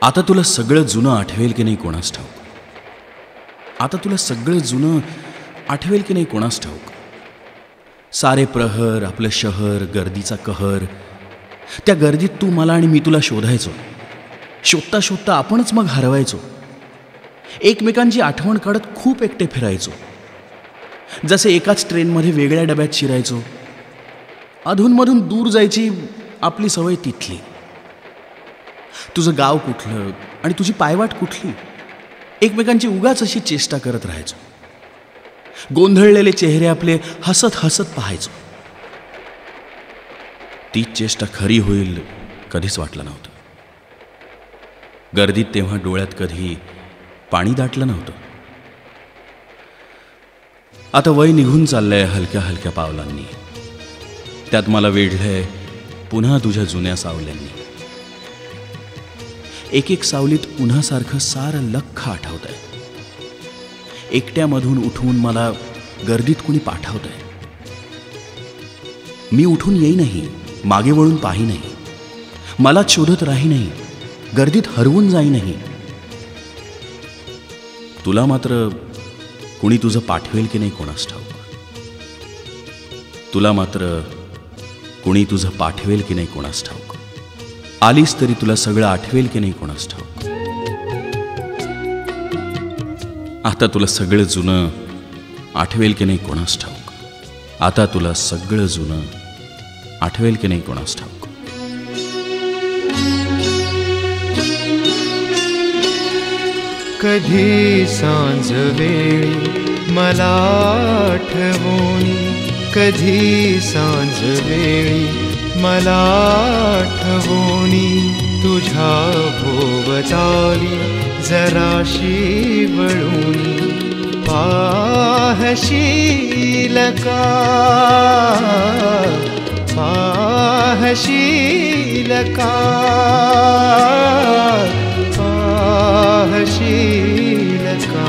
आता तुला सगळं जुनं आठवेल की नाही कोणास ठाऊक. आता तुला सगळं जुनं आठवेल की नाही कोणास ठाऊक. सारे प्रहर, आपलं शहर, गर्दीचा कहर, त्या गर्दीत तू मला आणि मी तुला शोधायचो. शोधता शोधता आपणच मग हरवायचो. एकमेकांची आठवण काढत खूप एकटे फिरायचो. जसे एकाच ट्रेनमध्ये वेगळ्या डब्यात शिरायचो. अधूनमधून दूर जायची आपली सवय तिथली. तुझं गाव कुठलं आणि तुझी पायवाट कुठली, एकमेकांची उगाच अशी चेष्टा करत राहायचो. गोंधळलेले चेहरे आपले हसत हसत पाहायचो. तीच चेष्टा खरी होईल कधीच वाटलं नव्हतं. गर्दीत तेव्हा डोळ्यात कधी पाणी दाटलं नव्हतं. आता वय निघून चाललंय हलक्या हलक्या पावलांनी. त्यात मला वेढलंय पुन्हा तुझ्या जुन्या सावल्यांनी. एक एक सावलीत उन्हासारखं सारं लख्ख आठवतंय. एकट्यामधून उठवून मला गर्दीत कुणी पाठवतंय. मी उठून येईनही, मागे वळून पाहीनही, मलाच शोधत राहीनही, गर्दीत हरवून जाईनही. तुला मात्र कुणी तुझं पाठवेल की नाही कोणास ठाऊक. तुला मात्र कुणी तुझं पाठवेल की नाही कोणास ठाऊक. आलीस तरी तुला सगळं आठवेल की नाही कोणास ठाऊक. आता तुला सगळं जुनं आठवेल की नाही कोणास ठाऊक. आता तुला सगळं जुनं आठवेल की नाही कोणास ठाऊक. कधी सांज वेळी मला आठवणी, कधी सांज वेळी मला आठवणी, तुझ्या भोवताली जराशी वळूनी पाहशील का, पाहशील का, पाहशील का.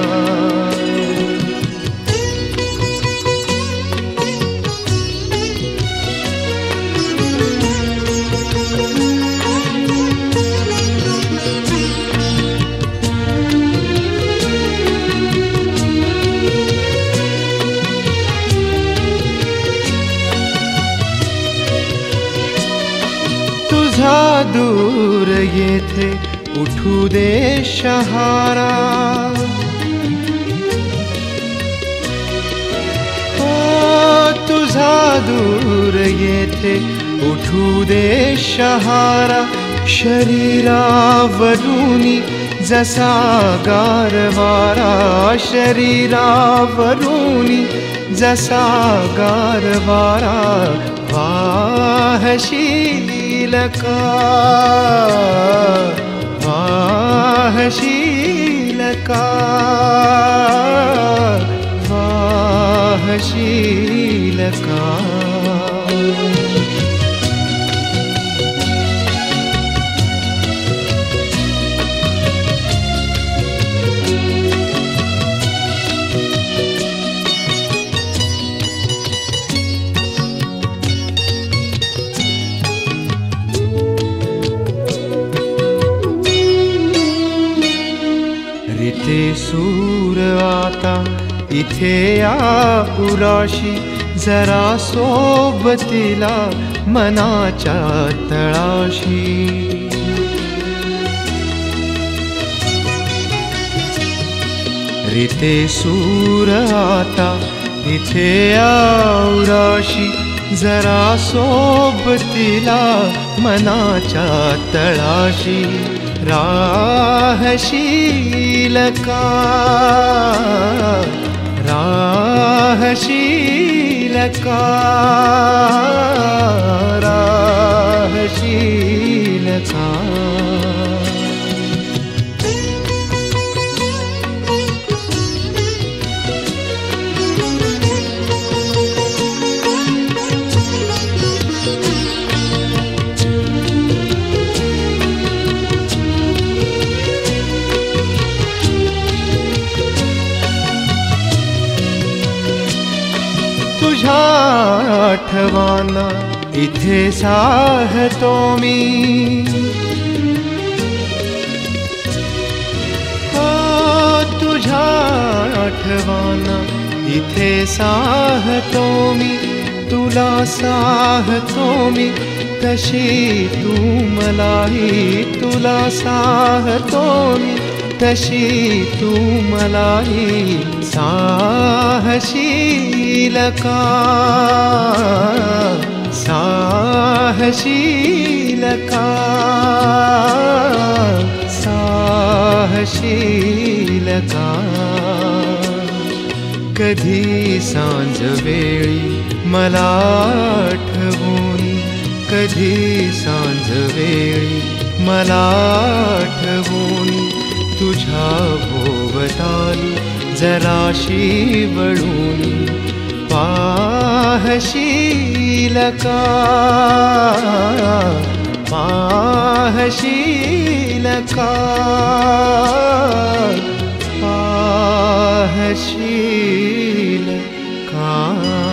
दूर येथे उठू दे शहारा, ओ तुझा दूर येथे उठू दे शहारा. शरीरावरूनी जसा गारवारा, शरीरावरूनी जसा गारवारा. वाहशील का, वाहशील का, वाहशील का. रीते सूर आता इथे या उराशी, जरा सोबतीला मनाच्या तळाशी. रीते सूर आता इथे या उराशी, जरा सोबतीला मनाच्या तळाशी. राहशील का, राहशील का, राहशील का. तुझ्या आठवणा इथे साहतो मी, आठवाना इथे साहतो मी तुला साहतो मी तशी तू मलाही तुला साहतो मी तशी तू मलाही साहशील का साहशील का साहशील का कधी सांज वेळी मला आठवून कधी सांज वेळी मला आठवून तुझ्या भोवताली जराशी वळून पाहशील का पाहशील का पाहशील का